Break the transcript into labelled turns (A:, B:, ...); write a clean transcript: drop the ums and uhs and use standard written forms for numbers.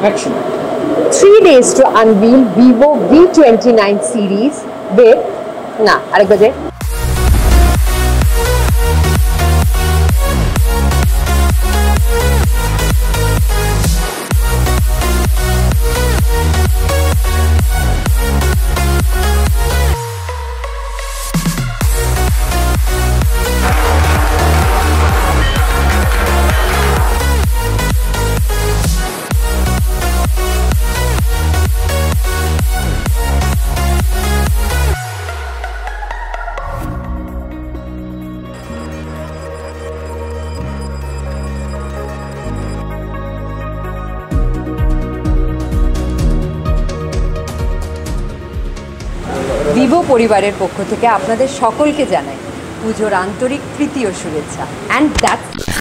A: Action.
B: 3 days to unveil Vivo V29 series with arekbar baje Vivo পরিবারের পক্ষ থেকে আপনাদের সকলকে জানাই পুজোর আন্তরিক প্রীতি ও শুভেচ্ছা। And that's